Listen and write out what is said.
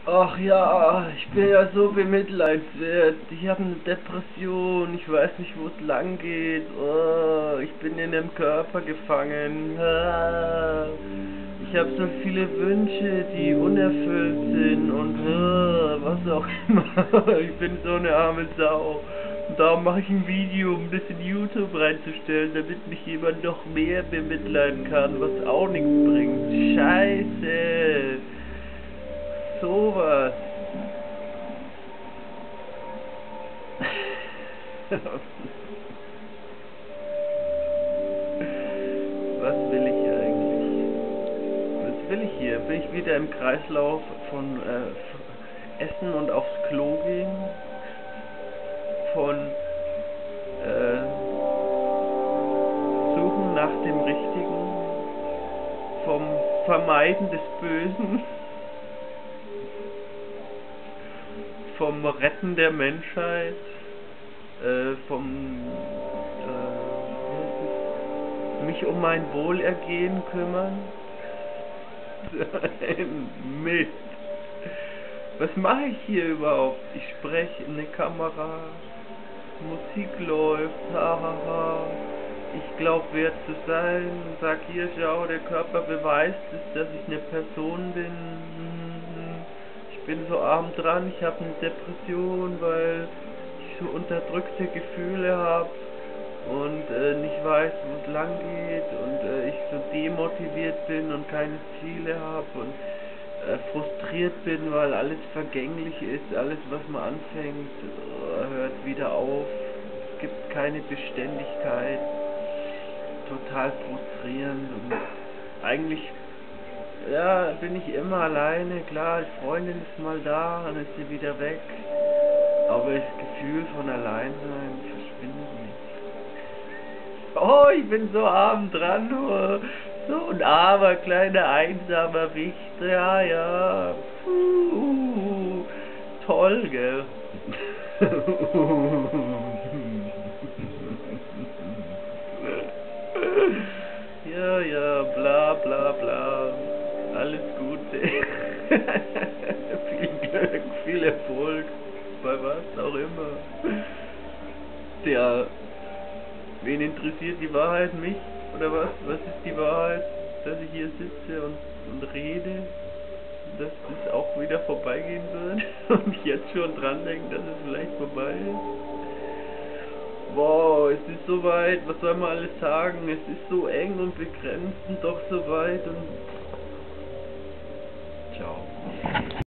Ach ja, ich bin ja so bemitleidenswert. Ich habe eine Depression, ich weiß nicht, wo es lang geht. Oh, ich bin in dem Körper gefangen. Ah, ich habe so viele Wünsche, die unerfüllt sind und was auch immer. Ich bin so eine arme Sau. Und darum mache ich ein Video, um das in YouTube reinzustellen, damit mich jemand noch mehr bemitleiden kann, was auch nichts bringt. Scheiße. Sowas. Was will ich hier eigentlich? Was will ich hier? Bin ich wieder im Kreislauf von Essen und aufs Klo gehen? Von Suchen nach dem Richtigen? Vom Vermeiden des Bösen? Vom Retten der Menschheit, mich um mein Wohlergehen kümmern? Nein, Mist. Was mache ich hier überhaupt? Ich spreche in eine Kamera, Musik läuft, hahaha. Ich glaube wert zu sein, sag hier, schau, der Körper beweist es, dass ich eine Person bin. Ich bin so arm dran, ich habe eine Depression, weil ich so unterdrückte Gefühle habe und nicht weiß, wo es lang geht und ich so demotiviert bin und keine Ziele habe und frustriert bin, weil alles vergänglich ist, alles was man anfängt hört wieder auf, es gibt keine Beständigkeit, total frustrierend und eigentlich ja, bin ich immer alleine, klar, die Freundin ist mal da, dann ist sie wieder weg. Aber das Gefühl von Alleinsein verschwindet nicht. Oh, ich bin so arm dran, nur so ein armer, kleiner, einsamer Wicht. Ja, ja. Toll, gell? Ja, ja, bla bla bla. Alles Gute. Viel Glück, viel Erfolg. Bei was auch immer. Der. Wen interessiert die Wahrheit? Mich? Oder was? Was ist die Wahrheit? Dass ich hier sitze und rede? Dass es auch wieder vorbeigehen wird? Und ich jetzt schon dran denke, dass es vielleicht vorbei ist? Wow, es ist so weit, was soll man alles sagen? Es ist so eng und begrenzt und doch so weit und ciao.